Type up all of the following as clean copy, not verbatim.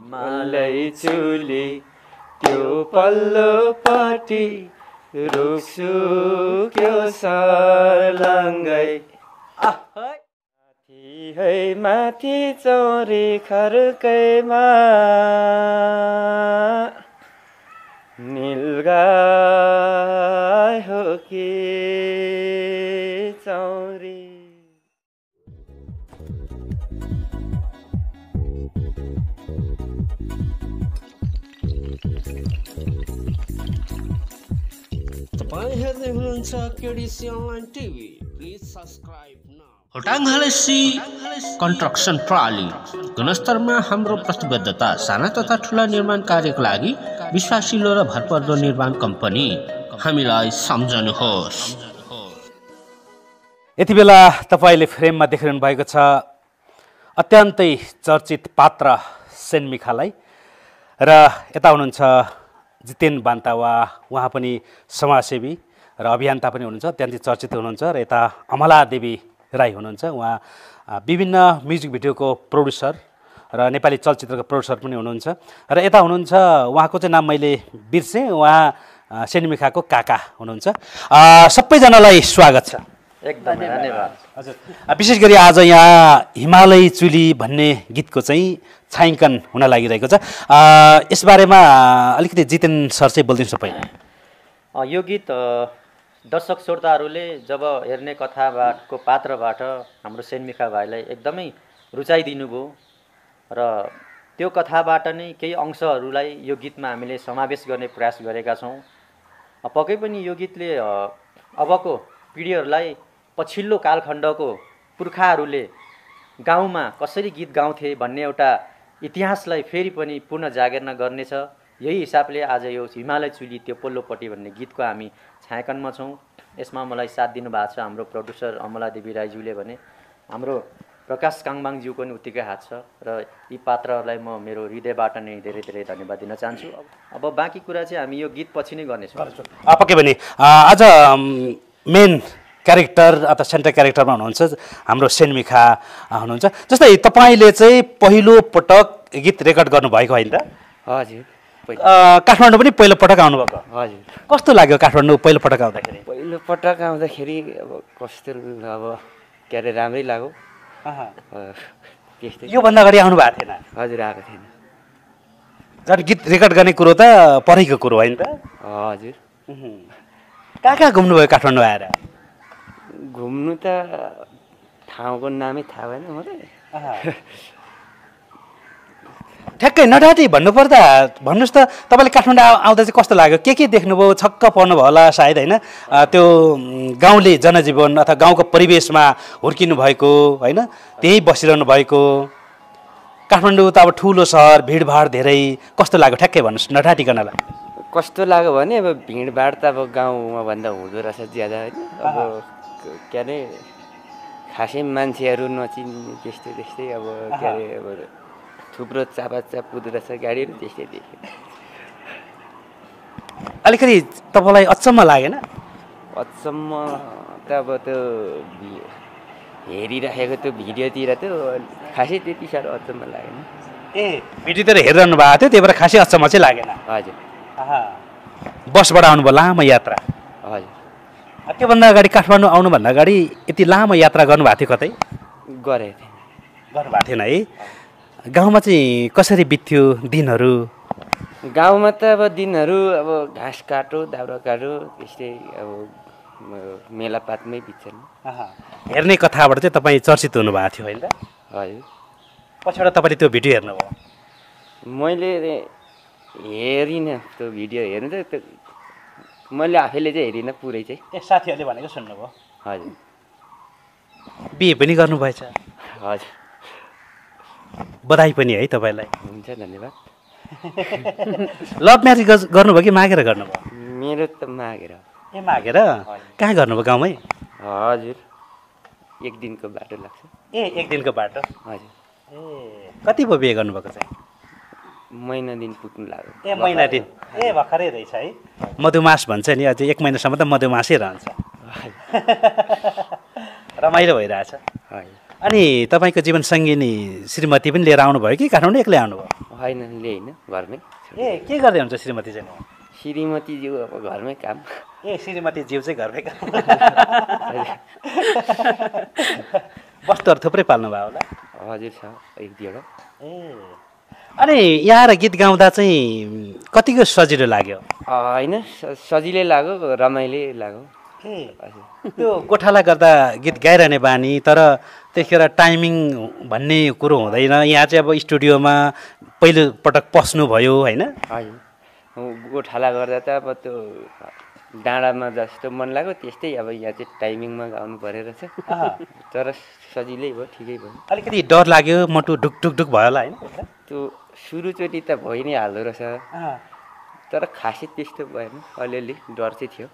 मलाई चुली त्यो पल्लोपट्टि रुक्छु क्यो सर्लङ्गै माथि है माथि चौरी खर्कैमा नीलगाई हो कि चौरी। तपाईं हेर्दै हुनुहुन्छ KDC online TV, please subscribe now. होटाङ हालेसी कन्स्ट्रक्सन प्रणाली गुणस्तरमा हाम्रो प्रतिबद्धता साना तथा ठुला निर्माण कार्यको लागि विश्वासिलो र भरपर्दो निर्माण कम्पनी हामीलाई सम्झनुहोस्। यति बेला तपाईले फ्रेममा देखिरहनु भएको छ अत्यन्तै चर्चित पात्र सेनमिखालाई र यता हुनुहुन्छ जितेन बान्तावा, उहाँ पनि समाजसेवी र अभियन्ता पनि हुनुहुन्छ, अत्यन्तै चर्चित हुनुहुन्छ र यता अमला देवी राई हुनुहुन्छ, उहाँ विभिन्न म्युजिक भिडियोको प्रोड्युसर र नेपाली चलचित्रको प्रोड्युसर पनि हुनुहुन्छ र यता हुनुहुन्छ उहाँको चाहिँ नाम मैले बिर्सेँ, उहाँ सेनमिखाको काका हुनुहुन्छ। सबैजनालाई स्वागत छ। एकदम धन्यवाद। हजुर, विशेष गरी आज यहाँ हिमालय चुली भन्ने गीतको चाहिँ छायाङ्कन हुन लागिरहेको छ, यसबारेमा अलिकति जितेन सर चाहिँ दिनुहोस् पहिला। यो गीत दर्शक श्रोताहरूले जब हेर्ने कथाको पात्रबाट हाम्रो सेनमिखा भाइलाई एकदमै रुचाइदिनु भयो र त्यो कथाबाट नै केही अंशहरूलाई यो गीतमा हामीले समावेश गर्ने प्रयास गरेका छौँ। पक्कै पनि यो गीतले अबको पिँढीहरूलाई पछिल्लो कालखण्डको पुर्खाहरूले गाउँमा कसरी गीत गाउँथे भन्ने एउटा इतिहासलाई फेरि पनि पुनः जागरण गर्नेछ। यही हिसाबले आज यो हिमालय चुली त्यो पल्लोपट्टि भन्ने गीतको हामी छायाङ्कनमा छौँ। यसमा मलाई साथ दिनुभएको छ हाम्रो प्रोड्युसर अमला देवी राईज्यूले भने हाम्रो प्रकाश काङबाङज्यू पनि उत्तिकै हात छ र यी पात्रहरूलाई म मेरो हृदयबाट नै धेरै धेरै धन्यवाद दिन चाहन्छु। अब बाँकी कुरा चाहिँ हामी यो गीत पछि नै गर्नेछौँ। पक्कै पनि आज मेन क्यारेक्टर अथवा सेन्ट्रल क्यारेक्टरमा हुनुहुन्छ हाम्रो सेनमिखा हुनुहुन्छ। जस्तै तपाईँले चाहिँ पहिलो पटक गीत रेकर्ड गर्नुभएको होइन त? हजुर, काठमाडौँ पनि पहिलो पटक आउनुभएको? हजुर। कस्तो लाग्यो काठमाडौँ पहिलो पटक आउँदाखेरि? पहिलो पटक आउँदाखेरि अब कस्तो अब के अरे राम्रै लाग्यो। त्यस्तै। योभन्दा अगाडि आउनु भएको थिएन? हजुर, आएको थिएन। झन् गीत रेकर्ड गर्ने कुरो त परेको कुरो होइन त? हजुर। कहाँ कहाँ घुम्नुभयो काठमाडौँ आएर? घुम्नु त ठाउँको नामै थाहा भएन मलाई। ठ्याक्कै नडाटी भन्नुपर्दा भन्नुहोस् त तपाईँले काठमाडौँ आउँदा चाहिँ कस्तो लाग्यो? के देख्नुभयो? छक्क पर्नुभयो होला सायद होइन? त्यो गाउँले जनजीवन अथवा गाउँको परिवेशमा हुर्किनु भएको होइन, त्यहीँ बसिरहनु भएको काठमाडौँ त अब ठुलो सहर, भिडभाड धेरै, कस्तो लाग्यो ठ्याक्कै भन्नुहोस् नडाटिकनलाई? कस्तो लाग्यो भने अब भिडभाड त अब गाउँमा भन्दा हुँदो रहेछ ज्यादा होइन। अब के अरे खासै मान्छेहरू नचिन्ने त्यस्तै त्यस्तै अब के अरे अब थुप्रो चापाचाप कुदो रहेछ गाडीहरू त्यस्तै देख्यो। अलिकति तपाईँलाई अचम्म लागेन? अचम्म त अब त्यो हेरिराखेको त्यो भिडियोतिर त्यो खासै त्यति साह्रो अचम्म लागेन। ए, भिडियोतिर हेरिरहनु भएको थियो त्यही भएर खासै अचम्म चाहिँ लागेन? हजुर। बसबाट आउनुभयो लामो यात्रा? हजुर। त्योभन्दा अगाडि काठमाडौँ आउनुभन्दा अगाडि यति लामो यात्रा गर्नुभएको थियो कतै? गरेको थिएँ। गर्नुभएको थिएन है? गाउँमा चाहिँ कसरी बित्थ्यो दिनहरू? गाउँमा त अब दिनहरू अब घाँस काटो, दाउरा काटो त्यस्तै अब मेलापातमै बित्छन्। हेर्ने कथाबाट चाहिँ तपाईँ चर्चित हुनुभएको थियो होइन त? हजुर। पछिबाट तपाईँले त्यो भिडियो हेर्नुभयो? मैले हेरिनँ त्यो भिडियो, हेर्नु त मैले आफैले चाहिँ हेरिनँ पुरै चाहिँ। ए, साथीहरूले भनेको सुन्नुभयो? हजुर। बिहे पनि गर्नुभएछ? हजुर। बधाई पनि है तपाईँलाई। हुन्छ, धन्यवाद। लभ म्यारेज गर्नुभयो कि मागेर गर्नुभयो? मेरो त मागेर। ए, मागेर? कहाँ गर्नुभयो? गाउँमै? हजुर, एक दिनको बाटो लाग्छ। ए, एक दिनको बाटो? हजुर। ए, कति भयो बिहे गर्नुभएको चाहिँ? महिना दिन पुग्नु लाग्यो। ए, महिना दिन? ए, भर्खरै रहेछ है? मधुमास भन्छ नि, अझै एक महिनासम्म त मधुमासै रहन्छ। रमाइलो भइरहेछ। अनि तपाईँको जीवन सङ्गिनी श्रीमती पनि लिएर आउनुभयो कि काठमाडौँ एक्लै आउनुभयो? होइन ल्याइन घरमै ए के गर्दै हुन्छ श्रीमती चाहिँ श्रीमतीज्यू अब घरमै काम ए श्रीमती ज्यू चाहिँ घरमै काम वस्तुहरू थुप्रै पाल्नु भयो होला हजुर छ एक दुईवटा ए अनि यहाँ आएर गीत गाउँदा चाहिँ कतिको सजिलो लाग्यो होइन सजिलै लाग्यो रमाइलै लाग्यो त्यो गोठाला गर्दा गीत गाइरहने बानी तर त्यतिखेर टाइमिङ भन्ने कुरो हुँदैन यहाँ चाहिँ अब स्टुडियोमा पहिलो पटक पस्नुभयो होइन गोठाला गर्दा त अब त्यो डाँडामा जस्तो मन लाग्यो त्यस्तै अब यहाँ चाहिँ टाइमिङमा गाउनु पऱ्यो रहेछ तर सजिलै भयो ठिकै भयो अलिकति डर लाग्यो मटु ढुक ढुक ढुक भयो होला होइन त्यो सुरुचोटि त भइ नै हाल्दो रहेछ तर खासै त्यस्तो भएन अलिअलि डर चाहिँ थियो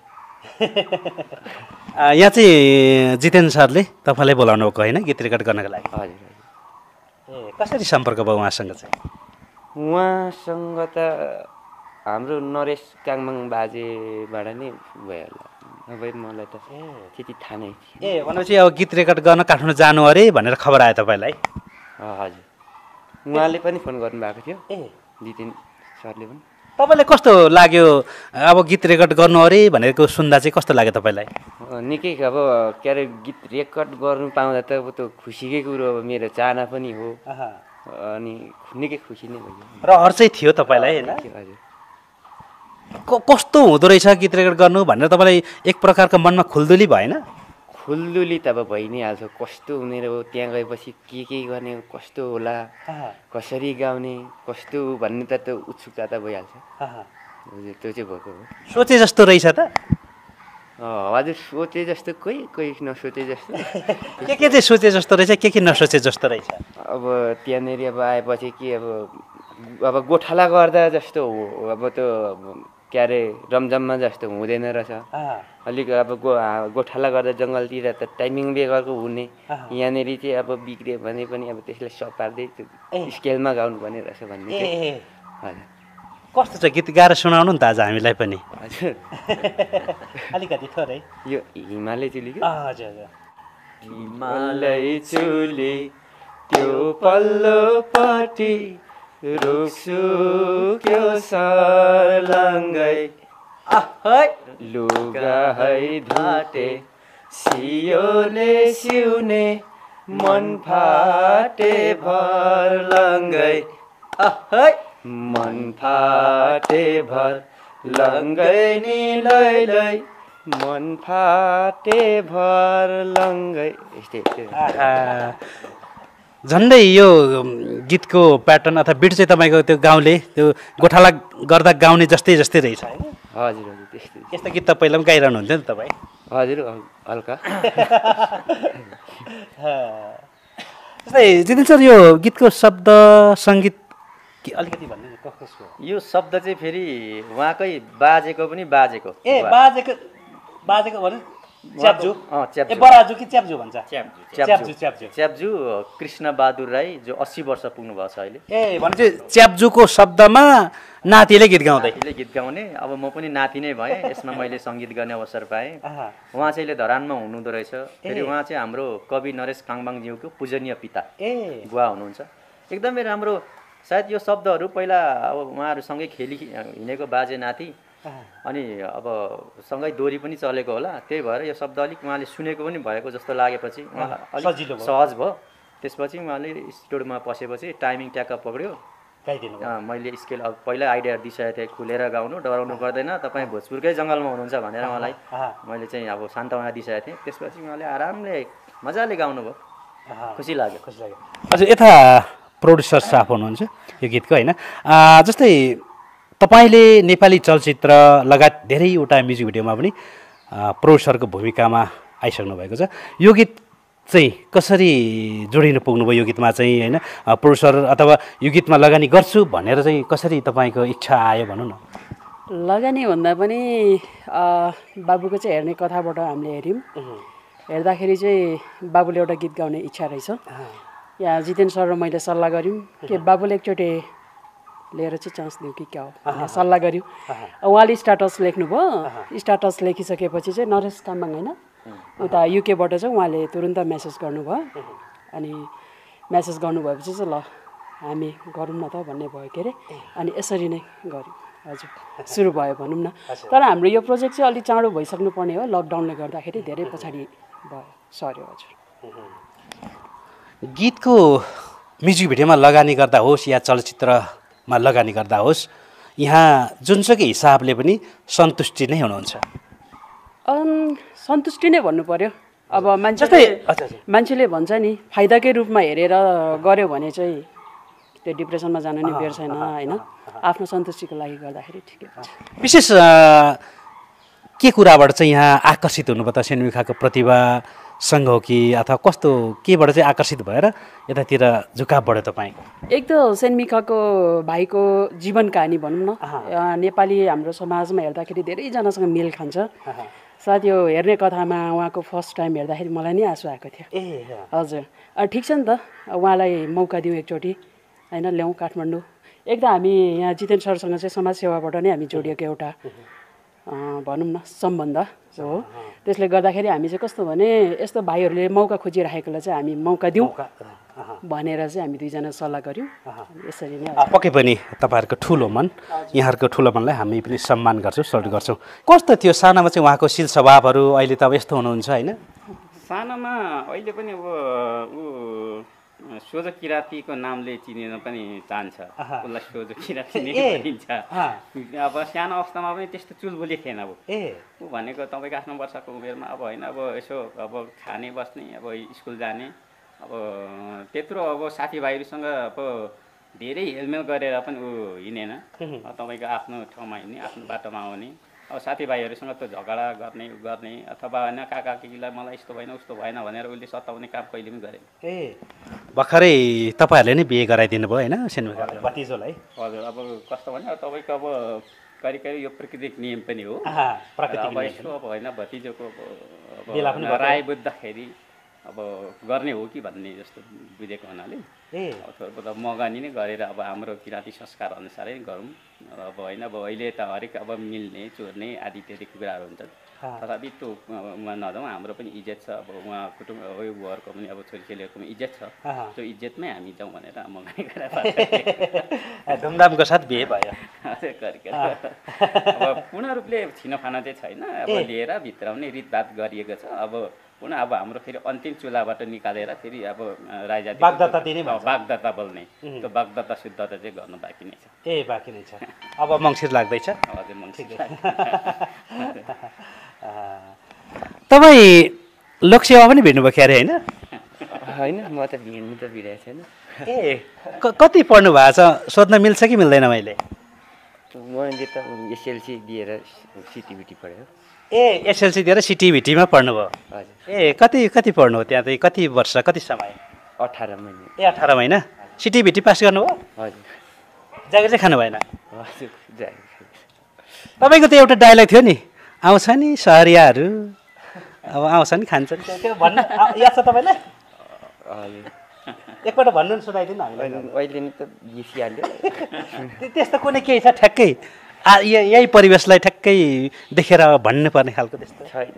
यहाँ चाहिँ जितेन सरले तपाईँलाई बोलाउनु भएको होइन गीत रेकर्ड गर्नको लागि हजुर ए कसरी सम्पर्क भयो उहाँसँग चाहिँ उहाँसँग त हाम्रो नरेश काङमाङ बाजेबाट नै भइहाल्यो नभए मलाई त त्यति थाहा नै ए भनेपछि अब गीत रेकर्ड गर्न काठमाडौँ जानु अरे भनेर खबर आयो तपाईँलाई हजुर उहाँले पनि फोन गर्नुभएको थियो ए जितेन सरले पनि तपाईँलाई कस्तो लाग्यो अब गीत रेकर्ड गर्नु अरे भनेको सुन्दा चाहिँ कस्तो लाग्यो तपाईँलाई निकै अब के अरे गीत रेकर्ड गर्नु पाउँदा त अब त्यो खुसीकै कुरो अब मेरो चाहना पनि हो अनि निकै खुसी नै भयो रहर चाहिँ थियो तपाईँलाई होइन हजुर कस्तो हुँदो रहेछ गीत रेकर्ड गर्नु भनेर तपाईँलाई एक प्रकारको मनमा खुल्दुली भएन खुल्दुली त अब भइ नै हाल्छ कस्तो हुने हो त्यहाँ गएपछि के गर्ने कस्तो होला कसरी गाउने कस्तो भन्ने त त्यो उत्सुकता त भइहाल्छ हजुर त्यो चाहिँ भएको हो सोचे जस्तो रहेछ त हजुर सोचे जस्तो कोही कोही नसोचे जस्तो के चाहिँ सोचे जस्तो रहेछ के नसोचे जस्तो रहेछ अब त्यहाँनिर अब आएपछि के अब गोठाला गर्दा जस्तो हो अब त्यो के अरे रमझममा जस्तो हुँदैन रहेछ अलिक अब गोठाला गर्दा जङ्गलतिर त टाइमिङ बेगरको हुने यहाँनिर चाहिँ अब बिग्रियो भने पनि अब त्यसलाई सपार्दै स्केलमा गाउनु पर्ने रहेछ भन्ने हजुर कस्तो छ गीत गाएर सुनाउनु नि त आज हामीलाई पनि हजुर अलिकति थोरै यो हिमालय चुली हजुर हजुर हिमालय चुली त्यो पल्लोपट्टि रुक्छु क्यो सर्लङ्गै लुगा है धाटे सियोले सिउने मन फाटे भर लङ्गै मन फाटे भर लङ्गै नि लै मन फाटे भर लङ्गै यस्तै झन्डै यो गीतको प्याटर्न अथवा बिट चाहिँ तपाईँको त्यो गाउँले त्यो गोठाला गर्दा गाउने जस्तै रहेछ होइन हजुर हजुर त्यस्तै यस्तो गीत त पहिला पनि गाइरहनु हुन्थ्यो नि तपाईँ हजुर हल्का जस्तै जितेन सर यो गीतको शब्द सङ्गीत अलिकति भन्नु कसको यो शब्द चाहिँ फेरि उहाँकै बाजेको पनि बाजेको ए बाजेको भने च्याप्जु च्याप्जु बराजु कि च्याप्जु भन्छ च्याप्जु कृष्ण बहादुर राई जो 80 वर्ष पुग्नु भएको छ अहिले ए भनेपछि च्याप्जुको शब्दमा नातिले गीत गाउने अब म पनि नाति नै भएँ यसमा मैले सङ्गीत गर्ने अवसर पाएँ उहाँ चाहिँ अहिले धरानमा हुनुहुँदो रहेछ फेरि उहाँ चाहिँ हाम्रो कवि नरेश काङबाङज्यूको पूजनीय पिता बुवा हुनुहुन्छ एकदमै राम्रो सायद यो शब्दहरू पहिला अब उहाँहरूसँगै खेली हिँडेको बाजे नाति अनि अब सँगै दोरी पनि चलेको होला त्यही भएर यो शब्द अलिक उहाँले सुनेको पनि भएको जस्तो लागेपछि उहाँलाई अलिक सहज भयो त्यसपछि उहाँले स्टुडियोमा पसेपछि टाइमिङ ट्याक्क पक्रियो मैले स्केल अब पहिला आइडिया दिइसकेको थिएँ खुलेर गाउनु डराउनु पर्दैन तपाईँ भोजपुरकै जङ्गलमा हुनुहुन्छ भनेर उहाँलाई मैले चाहिँ अब सान्तवना दिइसकेको थिएँ त्यसपछि उहाँले आरामले मजाले गाउनुभयो खुसी लाग्यो हजुर यता प्रोड्युसर स्टाफ हुनुहुन्छ यो गीतको होइन जस्तै तपाईँले नेपाली चलचित्र लगायत धेरैवटा म्युजिक भिडियोमा पनि प्रोड्युसरको भूमिकामा आइसक्नु भएको छ यो गीत चाहिँ कसरी जोडिनु पुग्नुभयो यो गीतमा चाहिँ होइन प्रोड्युसर अथवा यो गीतमा लगानी गर्छु भनेर चाहिँ कसरी तपाईँको इच्छा आयो भनौँ न लगानी भन्दा पनि बाबुको चाहिँ हेर्ने कथाबाट हामीले हेऱ्यौँ हेर्दाखेरि चाहिँ बाबुले एउटा गीत गाउने इच्छा रहेछ यहाँ जितेन सर र मैले सल्लाह गऱ्यौँ कि बाबुले एकचोटि लिएर चाहिँ चान्स दिउँ कि क्या हो सल्लाह गऱ्यौँ उहाँले स्ट्याटस लेख्नुभयो स्ट्याटस लेखिसकेपछि चाहिँ नरेश तामाङ होइन उता युकेबाट चाहिँ उहाँले तुरुन्त मेसेज गर्नुभयो अनि मेसेज गर्नुभएपछि चाहिँ ल हामी गरौँ न त भन्ने भयो के अरे अनि यसरी नै गऱ्यौँ हजुर सुरु भयो भनौँ न तर हाम्रो यो प्रोजेक्ट चाहिँ अलिक चाँडो भइसक्नु पर्ने हो लकडाउनले गर्दाखेरि धेरै पछाडि भयो सर्यो हजुर गीतको म्युजिक भिडियोमा लगानी गर्दा होस् या चलचित्रमा लगानी गर्दा होस् यहाँ जुनसुकै हिसाबले पनि सन्तुष्टि नै हुनुहुन्छ सन्तुष्टि नै भन्नु पर्यो अब मान्छेले भन्छ नि फाइदाकै रूपमा हेरेर गर्यो भने चाहिँ त्यो डिप्रेसनमा जान नि बेर छैन होइन आफ्नो सन्तुष्टिको लागि गर्दाखेरि ठिकै हुन्छ विशेष के कुराबाट चाहिँ यहाँ आकर्षित हुनुभयो त सेनमिखाको प्रतिभासँग हो कि अथवा कस्तो केबाट चाहिँ आकर्षित भएर यतातिर झुकाव बढ्यो तपाईँको एक त सेनमिखाको भाइको जीवन कहानी भनौँ न नेपाली हाम्रो समाजमा हेर्दाखेरि धेरैजनासँग मेल खान्छ सायद यो हेर्ने कथामा उहाँको फर्स्ट टाइम हेर्दाखेरि मलाई नै आँसु आएको थियो हजुर ठिक छ नि त उहाँलाई मौका दिउँ एकचोटि होइन ल्याउँ काठमाडौँ एक त हामी यहाँ जितेन सरसँग चाहिँ समाजसेवाबाट नै हामी जोडिएको एउटा भनौँ न सम्बन्ध हो त्यसले गर्दाखेरि हामी चाहिँ कस्तो भने यस्तो भाइहरूले मौका खोजिराखेकोलाई चाहिँ हामी मौका दिउँ भनेर चाहिँ हामी दुईजना सल्लाह गऱ्यौँ यसरी नै पक्कै पनि तपाईँहरूको ठुलो मन यहाँहरूको ठुलो मनलाई हामी पनि सम्मान गर्छौँ सल्युट गर्छौँ कस्तो थियो सानामा चाहिँ उहाँको शील स्वभावहरू अहिले त अब यस्तो हुनुहुन्छ होइन सानामा अहिले पनि अब सोझो किराँतीको नामले चिनिन पनि चाहन्छ उसलाई सोझो किराँती नै भनिन्छ अब सानो अवस्थामा पनि त्यस्तो चुलबुली थिएन अब ऊ भनेको तपाईँको 8 वर्षको उमेरमा अब होइन अब यसो अब खाने बस्ने अब स्कुल जाने अब त्यत्रो अब साथीभाइहरूसँग अब धेरै हेलमेल गरेर पनि ऊ हिँडेन तपाईँको आफ्नो ठाउँमा हिँड्ने आफ्नो बाटोमा आउने अब साथीभाइहरूसँग त झगडा गर्ने अथवा होइन काकीलाई मलाई यस्तो भएन उस्तो भएन भनेर उसले सताउने काम कहिले पनि गरेन भर्खरै तपाईँहरूले नै बिहे गराइदिनु भयो होइन सेनमिखाले भतिजोलाई हजुर अब कस्तो भने अब तपाईँको अब करिब यो प्राकृतिक नियम पनि हो अब यसो अब होइन भतिजोको अब राय बुझ्दाखेरि अब गर्ने हो कि भन्ने जस्तो बुझेको हुनाले अथवा मगानी नै गरेर अब हाम्रो किराँती संस्कार अनुसारै गरौँ अब होइन अब अहिले त हरेक अब मिल्ने चोर्ने आदि इत्यादि कुराहरू हुन्छ तथापि त्यो उहाँ नजाउँ हाम्रो पनि इज्जत छ अब उहाँ कुटुम्ब उहाँहरूको पनि अब छोरीचेलीहरूको पनि इज्जत छ त्यो इज्जतमै हामी जाउँ भनेर मगानी गरेर धुमधामको साथ बिहे भयो अब पूर्ण रूपले छिनोफानो चाहिँ छैन अब लिएर भित्राउने रीतभात गरिएको छ अब पुनः अब हाम्रो फेरि अन्तिम चुलाबाट निकालेर फेरि अब राई जाति बागदत्ता बोल्ने त्यो बागदत्ता शुद्धता चाहिँ गर्नु बाँकी नै छ बाँकी नै छ अब मङ्सिर लाग्दैछ हजुर मङ्सिर तपाईँ लोकसेवा पनि भिड्नुभयो क्यारे होइन होइन म त भिड्नु त भिडेको छैन कति पढ्नु भएको छ सोध्न मिल्छ कि मिल्दैन मैले मैले त एसएलसी दिएर सिटिभिटी पढेँ एसएलसी दिएर सिटिभिटीमा पढ्नुभयो कति पढ्नु हो त्यहाँ चाहिँ कति वर्ष कति समय 18 महिना 18 महिना सिटिभिटी पास गर्नुभयो हजुर जागिर चाहिँ खानु भएन हजुर जागिर तपाईँको त एउटा डायलग थियो नि आउँछ नि सहरियाहरू अब आउँछ नि खान्छ नि त्यो भन्नु याद छ तपाईँलाई एकपल्ट भन्नु सुनाइदिनु हामीलाई अहिले नि त बिर्सिहाल्यो त्यस्तो कुनै केही छ ठ्याक्कै यही परिवेशलाई ठ्याक्कै देखेर भन्नुपर्ने खालको त्यस्तो छैन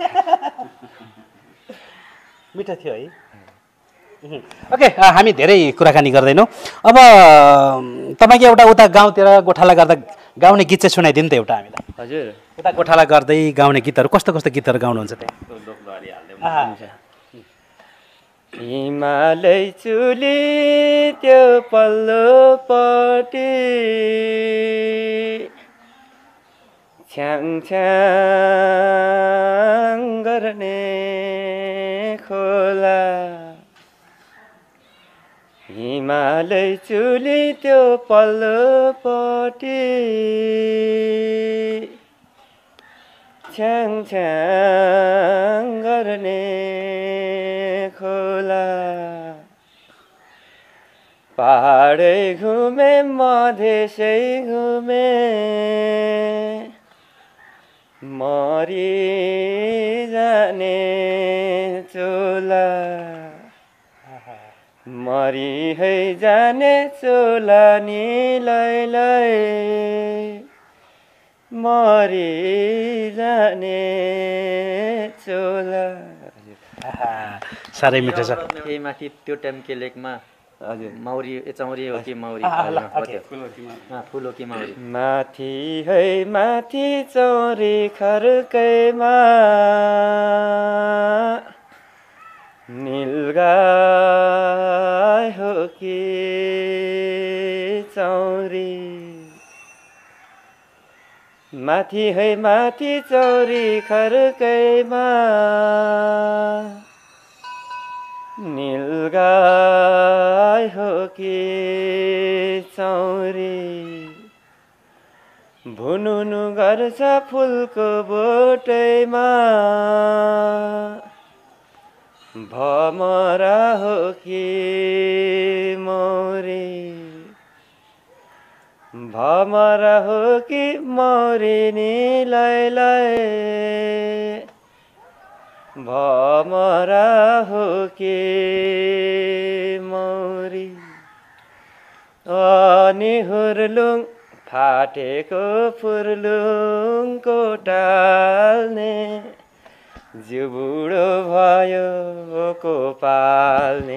मिठो थियो है ओके हामी धेरै कुराकानी गर्दैनौँ अब तपाईँको एउटा उता गाउँतिर गोठाला गर्दा गाउने गीत चाहिँ सुनाइदिनु त एउटा हामीलाई हजुर उता गोठाला गर्दै गाउने गीतहरू कस्तो कस्तो गीतहरू गाउनुहुन्छ त्यहाँ हिमालय चुली त्यो पल्लोपट्टि छ्याङ छ्याङ गर्ने खोला हिमालय चुली त्यो पल्लोपट्टि छ्याङ छ्याङ गर्ने खोला पहाडै घुमे मधेसै घुमे मरि जाने चोला मरि है जाने चोला नि लै मरि जाने चोला साह्रै मिठो छ त्यही माथि त्यो टाइमको लेखमा हजुर मौरी चौरी हो कि मौरी हो त्यो फुल हो कि मौरी माथि है माथि चौरी खर्कैमा नीलगाई हो कि चौरी माथि है माथि चौरी खर्कैमा नीलगाई हो कि चौरी भुनुनु गर्छ फुलको बोटैमा भमरा हो कि मौरी भमरा हो कि मौरी नि लै भमरा हो कि मौरी अनि हुर्लुङ फाटेको फुर्लुङको टाल्ने जिउ बुढो भयो को पाल्ने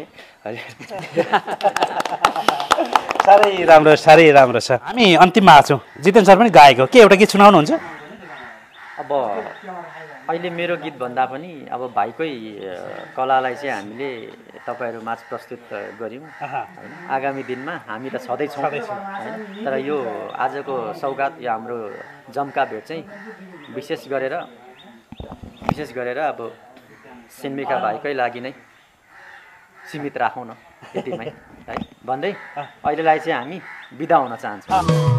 साह्रै राम्रो छ हामी अन्तिममा आछौँ जितेन सर पनि गाएको के एउटा गीत सुनाउनुहुन्छ अब अहिले मेरो गीत भन्दा पनि अब भाइकै कलालाई चाहिँ हामीले तपाईँहरू माझ प्रस्तुत गर्यौँ होइन आगामी दिनमा हामी त सधैँ छौँ होइन तर यो आजको सौगात यो हाम्रो जम्का भेट चाहिँ विशेष गरेर अब सेनमिखा भाइकै लागि नै सीमित राखौँ न यतिमै है भन्दै अहिलेलाई चाहिँ हामी बिदा हुन चाहन्छौँ।